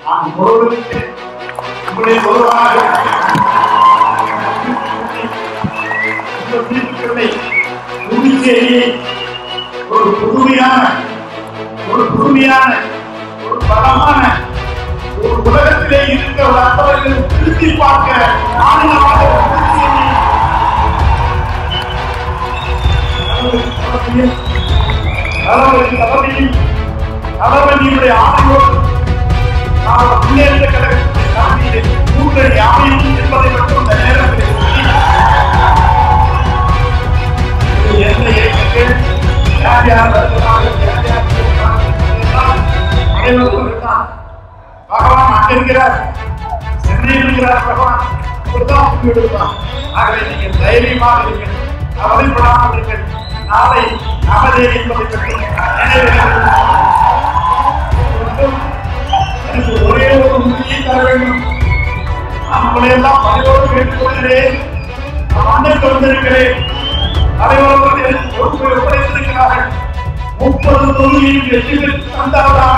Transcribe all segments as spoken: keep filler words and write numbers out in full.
நான் முழுவதுக்கு உங்களை சொல்வாங்க புதுச்சேரியை ஒரு புதுமையான ஒரு புதுமையான ஒரு பலமான ஒரு உலகத்திலே இருக்க வந்தவர்கள் திருத்தி பார்க்க மாநிலமாக தளபதியுடைய ஆணையோடு நாம் முன்னேற்ற கழகத்தின் தலைமையிலே கூட்டணி அமையும் என்பதை மட்டும் இந்த நேரத்தில் எந்த இயக்கங்கள் யார் யார் பகவான் அங்க இருக்கிறார், சென்னையில் இருக்கிறார் பகவான், இப்படிதான் எடுப்பான். ஆகவே நீங்கள் தைரியமாக இருங்கள், கவலைப்படாமல் இருங்கள். நாளை நமதே என்பதை பற்றி எனக்கு ஒரே ஒரு உறுதியை தர வேண்டும். நம்மளை எல்லாம் பணியோடு கேட்டுக்கொள்கிறேன். மண்ணுக்கு வந்திருக்கிறேன். தலைவர்கள் எனக்கு பொறுப்பை ஒப்படைத்திருக்கிறார்கள். முப்பது தொகுதியில் வெற்றி பெற்று தந்தால்தான்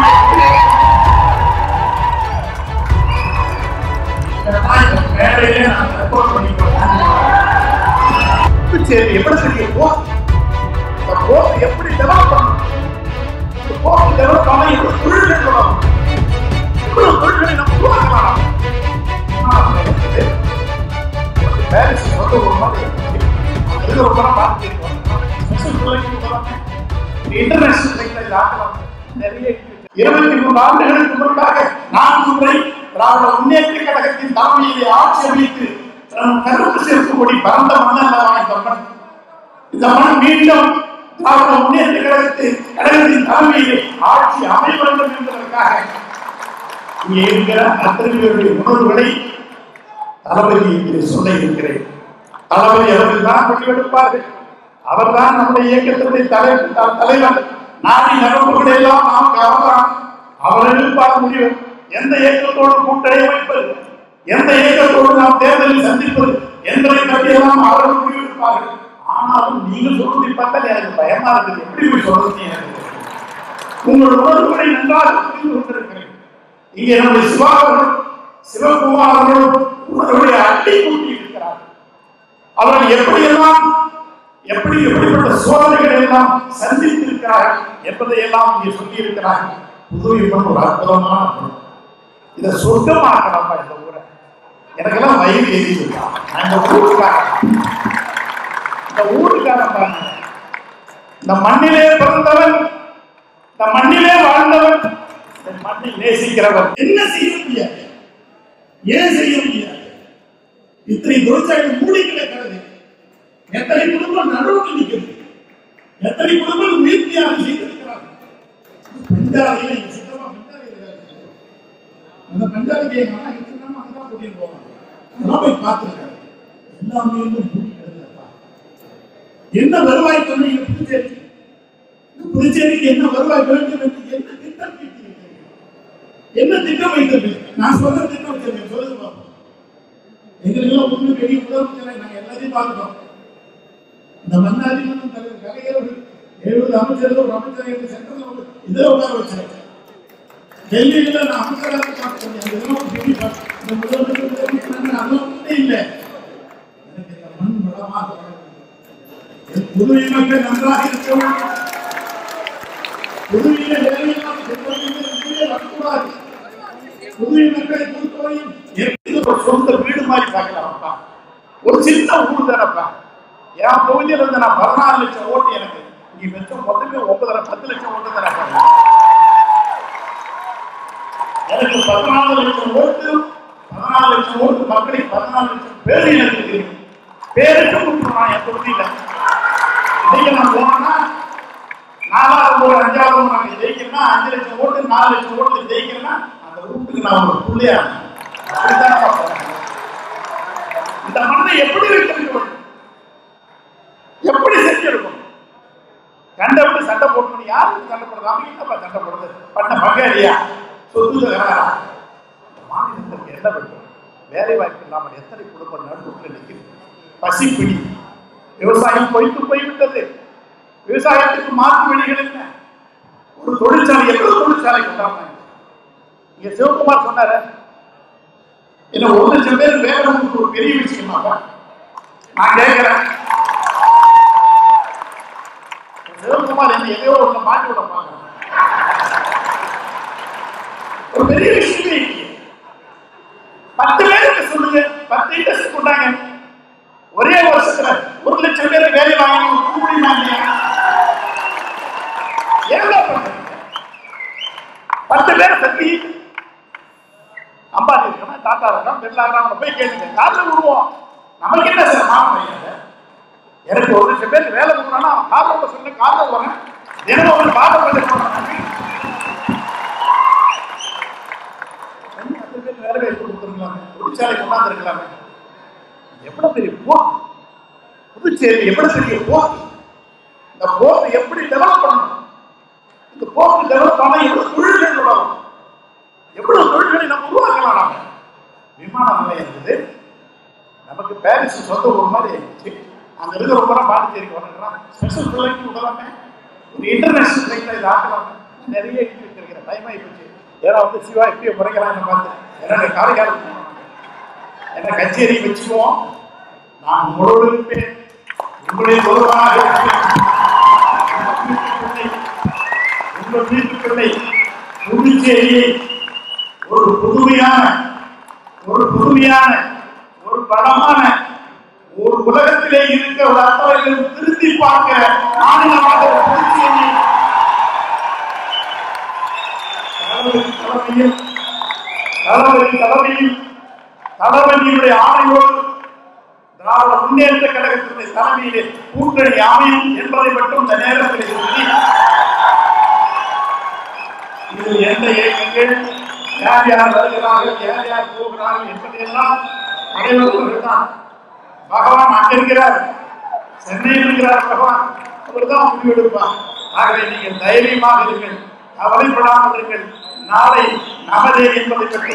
மேடையிலே நான் ரெக்கார்ட் பண்ணிக்கிறேன். புதுச்சேரி எப்படி செய்ய போர்ட் எப்படி டெவலப் பண்ணணும், போர்ட் டெவலப் பண்ண எப்படி தொழில்கள் சொல்லணும், இவ்வளவு தொழில்களை நம்ம உருவாக்கலாம். பாரிஸ் வந்து ஒரு மாதிரி ரொம்ப பார்த்துருக்கோம். இன்டர்நேஷனல் ஆக்கலாம். நிறைய இருபத்தி மூன்று ஆண்டுகளுக்கு முன்பாக நான்கு முறை திராவிட முன்னேற்ற கழகத்தின் தலைமையிலே ஆட்சி அமைத்து கருத்து சேர்க்கும்படி பரந்த மன்னன் இந்த மண். இந்த மண் மீண்டும் திராவிட முன்னேற்ற கழகத்தின் கழகத்தின் தலைமையிலே ஆட்சி அமைய வேண்டும் என்பதற்காக இங்கே இருக்கிற அத்தனை பேருடைய உணர்வுகளை தளபதி இங்கே சொல்ல இருக்கிறேன். தளபதி அவர்கள் தான் முடிவெடுப்பார்கள். அவர்தான் நம்முடைய இயக்கத்தினுடைய தலைவர். நாட்டின் நகர்வுகளை எல்லாம் நாம் கவர்ந்தான் அவர்கள் பார்க்க முடியும். எந்த இயக்கத்தோடு கூட்டணி அமைப்பது, எந்த இயக்கத்தோடு நாம் தேர்தலில் சந்திப்பது என்பதை பற்றியெல்லாம் அவர்கள் முடிவெடுப்பார்கள். ஆனாலும் நீங்கள் சொல்வதை பார்த்தால் எனக்கு பயமா இருக்குது. எப்படி சொல்றது? உங்கள் உணர்வுகளை நன்றாக புரிந்து கொண்டிருக்கிறேன். இங்கே நம்முடைய சிவா அவர்கள் சிவகுமார் அவர்கள் உணர்வுகளை அட்டை கூட்டி இருக்கிறார். அவர்கள் எப்படியெல்லாம் எப்படி எப்படிப்பட்ட சோதனைகளை எல்லாம் சந்தித்திருக்கிறார்கள் என்பதை எல்லாம் இங்கே சொல்லி இருக்கிறார்கள். புது இன்பம் ஒரு அற்புதமான இதை சொர்க்கமாக்கலாமா இந்த ஊரை? எனக்கெல்லாம் வயிறு எரிஞ்சிருக்கான். இந்த ஊருக்காரன் இந்த ஊருக்காரன் பாருங்க. இந்த மண்ணிலே பிறந்தவன், இந்த மண்ணிலே வாழ்ந்தவன், இந்த மண்ணை நேசிக்கிறவன் என்ன செய்ய முடியாது? ஏன் செய்ய முடியாது? இத்தனை தொழிற்சாலை மூடி கிடக்கிறது. எத்தனை குடும்பம் நடுவுக்கு நிற்கிறது? எத்தனை குடும்பம் உயிர்த்தியாக செய்திருக்கிறார்கள்? பஞ்சாலையில எங்க சித்தமா பஞ்சாலையில அந்த பஞ்சாலைக்கு எங்க அண்ணா இருக்கிறாம அங்கதான் கூட்டிட்டு போவாங்க. அதெல்லாம் போய் பார்த்துருக்காரு. எல்லாமே மூடி கிடக்குதுப்பா. என்ன வருவாய் சொன்னீங்க? புதுச்சேரி புதுச்சேரிக்கு என்ன வருவாய் வேண்டும் என்று என்ன திட்டம் வைத்திருக்கிறீர்கள்? என்ன திட்டம் வைத்திருக்கிறீர்கள்? நான் சொல்ற திட்டம் வச்சிருக்கேன், சொல்லுங்க பாப்போம். எங்களுக்கு ஒண்ணு பெரிய முதலமைச்சரை நாங்க எல்லாத்தையும் பார்க்கிறோம். இந்த மன்னாதி மன்னம் தலைவர் கலைஞர்கள் எழுபது அமைச்சர்கள் ஒரு அமைச்சர் சென்ட்ரல் இதில் உட்கார வச்சாங்க. டெல்லியில நான் அமைச்சராக பார்த்தேன். இந்த முதலமைச்சர் அதெல்லாம் ஒன்றே இல்லை. எனக்கு இந்த மண் வளமாக புதுவை மக்கள் நன்றாக இருக்க வேண்டும். புதுவையில வேலையெல்லாம் வரக்கூடாது. புதுவை மக்களை பொறுத்தவரையும் எப்படி ஒரு சொந்த வீடு மாதிரி பார்க்கலாம்ப்பா. ஒரு சின்ன ஊர் தானப்பா. என் தொகுதியில் இருந்து நான் பதினாலு லட்சம் ஓட்டு எனக்கு இங்க வெச்சம் மொத்தமே ஒன்பதரை பத்து லட்சம் ஓட்டு தரேன். எனக்கு பதினாலு லட்சம் ஓட்டு பதினாலு லட்சம் ஓட்டு மக்களுக்கு பதினாலு லட்சம் பேர் எனக்கு தெரியும். பேருக்கு கொடுத்துருவான் என் தொகுதியில. இன்னைக்கு நான் போனோம்னா நாலாவது ஒரு அஞ்சாவது நாங்க ஜெயிக்கிறேன்னா அஞ்சு லட்சம் ஓட்டு நாலு லட்சம் ஓட்டு ஜெயிக்கிறேன்னா அந்த ரூட்டுக்கு நான் ஒரு புள்ளியா இந்த மண்ணை எப்படி வைக்க எப்படி செஞ்செடுக்கணும்? கண்டபடி சண்டை போடணும். யாருக்கு சண்டை போடுறது? அவங்க என்னப்பா சண்டை போடுறது? பண்ண பங்காளியா சொத்து மாநிலத்திற்கு என்ன வேண்டும்? வேலை வாய்ப்பு இல்லாமல் எத்தனை குடும்பம் நடுவுக்கு நிற்கிறது? பசிப்பிடி, விவசாயம் பொய்த்து போய்விட்டது. விவசாயத்துக்கு மாற்று வழிகள் என்ன? ஒரு தொழிற்சாலை எவ்வளவு தொழிற்சாலை கொண்டாங்க? இங்க சிவகுமார் சொன்னாரு, என்ன ஒரு லட்சம் பேர் வேலை கொடுத்து ஒரு பெரிய விஷயமாப்பா. நான் கேட்கிறேன், சிவகுமார் என்ன எதையோ ஒண்ணு மாற்றி விட பாங்க, ஒரு பெரிய விஷயமே பத்து பேருக்கு சொல்லுங்க, பத்து இன்ட்ரெஸ்ட் கொண்டாங்க, ஒரே வருஷத்துல ஒரு லட்சம் பேர் வேலை வாங்கி முடியுமா? பத்து பேர் சக்தி அம்பானி இருக்கணும், டாட்டா இருக்கணும், பிர்லா இருக்கணும், போய் கேளுங்க, காரில் விடுவோம். நமக்கு என்ன சார் மாப்பிள்ளை, எனக்கு ஒரு லட்சம் பேர் வேலை கொடுக்கணும்னா காரில் சொன்ன காரில் வரேன், தினம் ஒரு காரில் பத்து பேர் வேலை வாய்ப்பு கொடுத்துருக்கலாமே, தொழிற்சாலை கொண்டாந்து இருக்கலாமே. எவ்வளவு பெரிய போக்கு புதுச்சேரி, எவ்வளவு பெரிய போக்கு. இந்த போக்கு எப்படி டெவலப் பண்ணணும், இந்த போக்கு டெவலப் பண்ண எவ்வளவு தொழில்கள் வரும், எவ்வளவு தொழில்களை நம்ம உருவாக்கலாம். நாம விமான நிலையம் இருக்குது, நமக்கு பாரிஸ் சொந்த ஒரு மாதிரி ஆயிடுச்சு. அங்க இருக்கிற ரொம்ப பாண்டிச்சேரிக்கு வரலாம், ஸ்பெஷல் பிள்ளைக்கு விடலாமே, ஒரு இன்டர்நேஷனல் ஃபிளைட்ல இது ஆக்கலாமே. நிறைய எழுதி வச்சிருக்கிற டைம் ஆகி போச்சு. ஏன்னா வந்து சிவா எப்படியோ முறைகளான்னு பார்த்து என்னோட காரைக்காலுக்கு என்ன கச்சேரி வச்சுக்குவோம். நான் உங்களோடு இருப்பேன், உங்களுடைய ஒருவராக உங்கள் வீட்டு பிள்ளை புதுச்சேரியை ஒரு புதுமையான ஒரு புதுமையான ஒரு பலமான ஒரு உலகத்திலே இருக்க ஒரு அத்தவர்களும் திருத்தி பார்க்க மாநிலமாக புதுச்சேரி தலைமையில் தலைவரின் தலைமையில் தளபதியுடைய ஆணையோடு திராவிட முன்னேற்ற கழகத்தினுடைய தலைமையிலே கூட்டணி அமையும் என்பதை மட்டும் இந்த நேரத்தில் சொல்லி, இதில் எந்த இயக்கங்கள் யார் யார் வருகிறார்கள், யார் யார் போகிறார்கள் என்பதையெல்லாம் அனைவரும் தான் பகவான் அங்க இருக்கிறார், சென்னையில் இருக்கிறார் பகவான், அவர் தான் முடிவெடுப்பார். ஆகவே நீங்கள் தைரியமாக இருங்கள், கவலைப்படாமல் இருங்கள். நாளை நமதே என்பதை பற்றி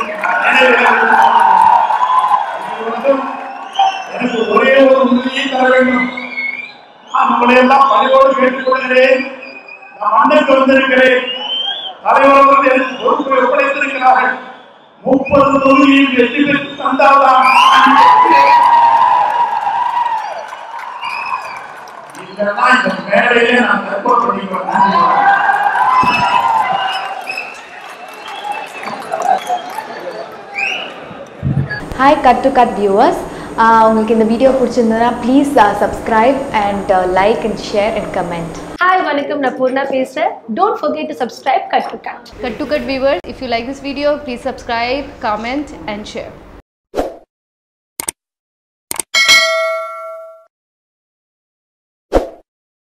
எனக்கு ஒரே ஒரு உறுதியை தர வேண்டும். நான் உங்களை எல்லாம் பணிவோடு கேட்டுக்கொள்கிறேன். நான் மண்ணுக்கு வந்திருக்கிறேன். தலைவர்கள் எனக்கு பொறுப்பை ஒப்படைத்திருக்கிறார்கள். முப்பது தொகுதியில் வெற்றி பெற்று தந்தால்தான் இதெல்லாம் இந்த மேடையிலே நான் தற்போது பண்ணிக்கிறேன். Hi Cut to Cut viewers, உங்களுக்கு இந்த வீடியோ பிடிச்சிருந்ததுன்னா please subscribe and like and share and comment. Hi, வணக்கம், நான் பூர்ணா பேசுறேன். Don't forget to subscribe Cut to Cut. Cut to Cut viewers, if you like this video, please subscribe, comment and share.